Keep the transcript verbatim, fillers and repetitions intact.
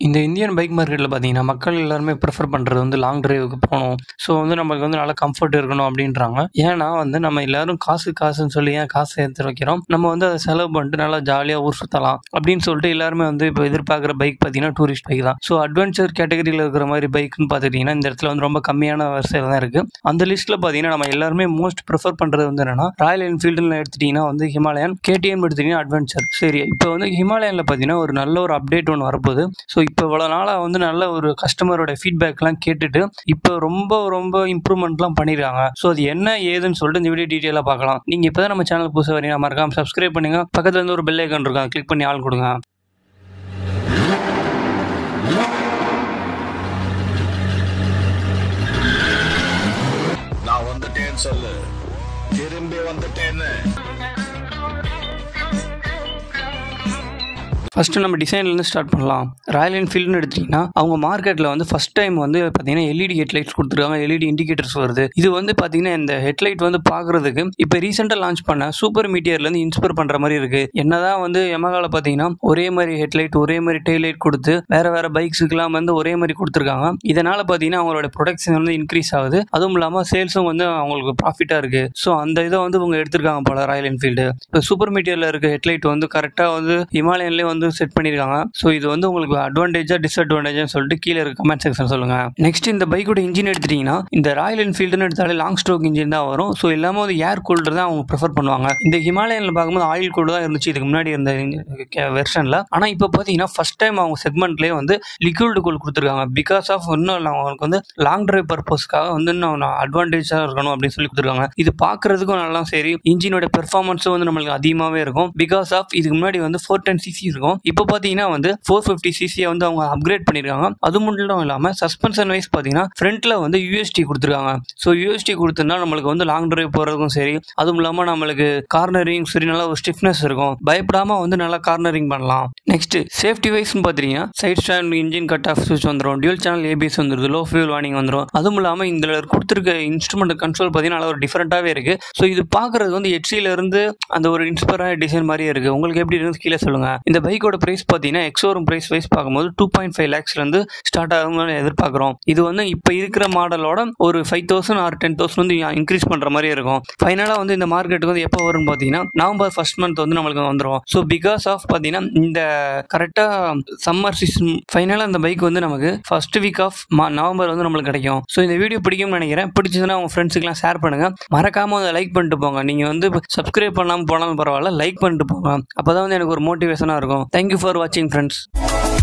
இந்த Indian bike மார்க்கெட்டில் பார்த்தீங்கன்னா மக்கள் எல்லாருமே ப்ரிஃபர் பண்ணுறது வந்து லாங் டிரைவுக்கு போகணும். ஸோ வந்து நமக்கு வந்து நல்லா கம்ஃபர்ட் இருக்கணும் அப்படின்றாங்க. ஏன்னா வந்து நம்ம எல்லாரும் காசு காசுன்னு சொல்லி ஏன் காசு சேர்த்து வைக்கிறோம், நம்ம வந்து அதை செலவு பண்ணிட்டு நல்லா ஜாலியாக ஊர் சுற்றலாம் அப்படின்னு சொல்லிட்டு எல்லாருமே வந்து இப்போ எதிர்பார்க்குற பைக் பார்த்தீங்கன்னா டூரிஸ்ட் பைக் தான். ஸோ அட்வென்ச்சர் கேட்டகரியில் இருக்கிற மாதிரி பைக்குன்னு பார்த்துக்கிட்டிங்கன்னா இந்த இடத்துல வந்து ரொம்ப கம்மியான வரிசையில் தான் இருக்குது. அந்த லிஸ்ட்டில் பார்த்தீங்கன்னா நம்ம எல்லாருமே மோஸ்ட் ப்ரிஃபர் பண்ணுறது வந்து என்னன்னா ராயல் என்ஃபீல்டுன்னு எடுத்துட்டிங்கன்னா வந்து ஹிமாலயன், கேடிஎம் எடுத்துட்டிங்கன்னா அட்வென்ச்சர். சரி, இப்போ வந்து ஹிமாலயனில் பார்த்தீங்கன்னா ஒரு நல்ல ஒரு அப்டேட் ஒன்று வரப்போகுது. ஸோ இப்போ இவ்வளோ நாளாக வந்து நல்ல ஒரு கஸ்டமரோட ஃபீட்பேக்லாம் கேட்டுட்டு இப்போ ரொம்ப ரொம்ப இம்ப்ரூவ்மெண்ட்லாம் பண்ணியிருக்காங்க. ஸோ அது என்ன ஏதுன்னு சொல்லிட்டு இந்த வீடியோ டீட்டெயிலாக பார்க்கலாம். நீங்கள் இப்போ தான் நம்ம சேனல் புதுசாக வரீங்க, மறக்காம சப்ஸ்கிரைப் பண்ணுங்க. பக்கத்தில் இருந்து ஒரு பெல் ஐக்கான் இருக்கும், கிளிக் பண்ணி ஆள் கொடுங்க. நான் வந்துட்டேன்னு சொல்லு, திரும்பி வந்துட்டேன்னு. ஃபஸ்ட்டு நம்ம டிசைன்லேருந்து ஸ்டார்ட் பண்ணலாம். ராயல் என்ஃபீல்டுன்னு எடுத்திங்கன்னா அவங்க மார்க்கெட்டில் வந்து ஃபஸ்ட் டைம் வந்து பார்த்தீங்கன்னா எல்இடி ஹெட்லைட்ஸ் கொடுத்துருக்காங்க, எல்இடி இண்டிகேட்டர்ஸ் வருது. இது வந்து பார்த்தீங்கன்னா இந்த ஹெட்லைட் வந்து பார்க்குறதுக்கு இப்போ ரீசெண்டாக லான்ச் பண்ண சூப்பர் மீட்டியர்லேருந்து இன்ஸ்பயர் பண்ணுற மாதிரி இருக்குது. என்னதான் வந்து யமஹாவில் பார்த்தீங்கன்னா ஒரே மாதிரி ஹெட்லைட் ஒரே மாதிரி டெய்லைட் கொடுத்து வேறு வேறு பைக்ஸுக்கெல்லாம் வந்து ஒரே மாதிரி கொடுத்துருக்காங்க. இதனால் பார்த்தீங்கன்னா அவங்களோட ப்ரொடக்ஷன் வந்து இன்க்ரீஸ் ஆகுது. அதுவும் இல்லாமல் சேல்ஸும் வந்து அவங்களுக்கு ப்ராஃபிட்டாக இருக்குது. ஸோ அந்த இதை வந்து இவங்க எடுத்திருக்காங்க போல ராயல் என்ஃபீல்டு. இப்போ சூப்பர் மீட்டியரில் இருக்க ஹெட்லைட் வந்து கரெக்டாக வந்து ஹிமாலயன்லேயே வந்து செட் பண்ணிருக்காங்க. சோ இது வந்து உங்களுக்கு அட்வான்டேஜா டிஸ்அட்வான்டேஜா சொல்லிட்டு கீழ இருக்க கமெண்ட் செக்ஷன் சொல்லுங்க. நெக்ஸ்ட் இந்த பைக்கோட இன்ஜின் எடுத்துட்டீங்கன்னா இந்த ராயல் என்ஃபீல்டுன்னு எடுத்தாலே லாங் ஸ்ட்ரோக் இன்ஜின் தான் வரும். ஸோ எல்லாமே வந்து ஏர் கூல்டர் தான் அவங்க ப்ரிஃபர் பண்ணுவாங்க. இந்த ஹிமாலயன்ல பார்க்கும்போது ஆயில் கூல்டர் தான் இருந்துச்சு இதுக்கு முன்னாடி இருந்த வெர்ஷன்ல. ஆனா இப்போ பார்த்தீங்கன்னா ஃபர்ஸ்ட் டைம் அவங்க செக்மெண்ட்லேயே வந்து லிக்விட் கூல் கொடுத்துருக்காங்க. பிகாஸ் ஆஃப் இன்னும் அவங்களுக்கு வந்து லாங் டிரைவ் பர்பஸ்க்காக வந்து இன்னும் அட்வான்டேஜா இருக்கணும் அப்படின்னு சொல்லி கொடுத்துருக்காங்க. இது பார்க்கறதுக்கும் நல்லா சரி, இன்ஜினோட பெர்ஃபார்மன்ஸும் வந்து நம்மளுக்கு அதிகமாகவே இருக்கும். பிகாஸ் ஆஃப் இதுக்கு முன்னாடி வந்து ஃபோர் டென் சிசி இருக்கும். இப்போ பார்த்தீங்கன்னா வந்து ஃபோர் ஃபிஃப்டி சிசியை வந்து அவங்க அப்கிரேட் பண்ணிருக்காங்க. அது மட்டும் இல்லாமல் சஸ்பென்ஷன் வைஸ் பார்த்தீங்கன்னா ஃப்ரண்ட்ல வந்து யூஎஸ்டி கொடுத்துருக்காங்க. ஸோ யூஎஸ்டி கொடுத்தா நம்மளுக்கு வந்து லாங் டிரைவ் போறதுக்கும் சரி, அதுவும் இல்லாமல் நம்மளுக்கு கார்னரிங் சரி நல்லா ஒரு ஸ்டிஃப்னஸ் இருக்கும். பயப்படாம வந்து நல்லா கார்னரிங் பண்ணலாம். நெக்ஸ்ட் சேஃப்டி வைஸ்னு பார்த்தீங்கன்னா side stand, engine cut off சுவிட்ச் வந்துடும், டியூல் சேனல் ஏபிஎஸ் வந்துருது, லோ ஃபியூல் வார்னிங் வந்துடும். அதுவும் இல்லாமல் இந்த கொடுத்துருக்க இன்ஸ்ட்ருமெண்ட் கண்ட்ரோல் பார்த்தீங்கன்னா நல்லா ஒரு டிஃபரெண்டாகவே இருக்கு. ஸோ இது பார்க்கறது வந்து ஹெச்சில இருந்து அந்த ஒரு இன்ஸ்பயரான டிசைன் மாதிரியே இருக்கு. உங்களுக்கு எப்படி இருந்து கீழே சொல்லுங்க. இந்த பைக்கோட பிரைஸ் பார்த்தீங்கன்னா எக்ஸோரூம் பிரைஸ் வைஸ் பார்க்கும்போது டூ பாயிண்ட் ஃபைவ் லேக்ஸ்ல இருந்து ஸ்டார்ட் ஆகும்னு எதிர்பார்க்கிறோம். இது வந்து இப்போ இருக்கிற மாடலோட ஒரு five thousand or ten thousand வந்து இன்க்ரீஸ் பண்ற மாதிரி இருக்கும். ஃபைனலா வந்து இந்த மார்க்கெட்டுக்கு வந்து எப்போ வரும்னு பார்த்தீங்கன்னா நவம்பர் ஃபர்ஸ்ட் மந்த் வந்து நம்மளுக்கு வந்துடும். ஸோ பிகாஸ் ஆஃப் பார்த்தீங்கன்னா இந்த கரெக்டா சம்மர் சீசன் ஃபைனலா இந்த பைக் வந்து நமக்கு ஃபர்ஸ்ட் வீக் ஆஃப் நவம்பர் வந்து நம்மளுக்கு கிடைக்கும். ஸோ இந்த வீடியோ பிடிக்கும்னு நினைக்கிறேன். பிடிச்சதுன்னா உங்க ஃப்ரெண்ட்ஸுக்குலாம் ஷேர் பண்ணுங்க. மறக்காம அதை லைக் பண்ணிட்டு போங்க. நீங்க வந்து சப்ஸ்கிரைப் பண்ணாமல் போனாலும் பரவாயில்ல, லைக் பண்ணிட்டு போங்க. அப்பதான் வந்து எனக்கு ஒரு மோட்டிவேஷனா இருக்கும். தேங்க்யூ ஃபார் வாட்சிங் ஃப்ரெண்ட்ஸ்.